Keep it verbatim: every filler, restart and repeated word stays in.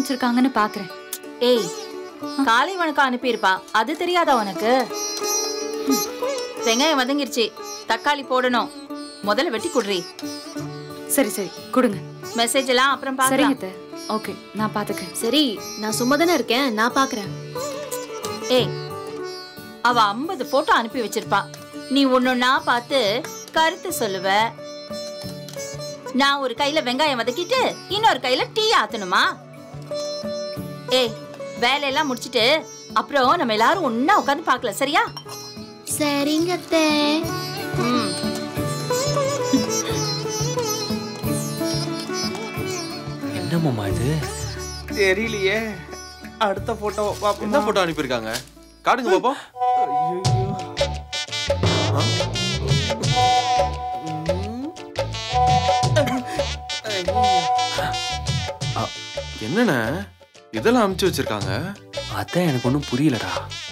வச்சிருக்காங்கன்னு பாக்குறேன். ஏய், காலை வணக்கம் அனுப்பியிருப்பா, அது தெரியாதா உனக்கு? வெங்காயம் வதங்கிருச்சு, தக்காளி போடணும், முதல்ல வெட்டி குடுறி. சரி சரி கொடுங்க. மெசேஜ் எல்லாம் அப்புறம் பாக்கலாம். சரிங்க. ஓகே, நான் பாத்துக்கிறேன். சரி, நான் சும்மா தானே இருக்கேன், நான் பாக்குறேன். ஏய், அவ ஐம்பது போட்டோ அனுப்பி வச்சிருப்பா, நீ ஒன்னொன்னா பார்த்து கருத்து சொல்லுவ. நான் ஒரு கையில வெங்காயம் வதக்கிட்டு இன்னொரு கையில டீ ஆத்தணுமா? ஏய், வேலையெல்லாம் முடிச்சிட்டு அப்புறம் நம்ம எல்லாரும் ஒன்னா உட்காந்து பாக்கல, சரியா? சரிங்க அத்தை. என்ன மாமா இது? தெரியலையே. அடுத்த போட்டோ பாப்போம். என்ன போட்டோ அனுப்பியிருக்காங்க? காட்டுங்க பாப்போம். என்னண்ணே இதெல்லாம் அனுப்பிச்சு வச்சிருக்காங்க? அதான் எனக்கு ஒன்றும் புரியலடா.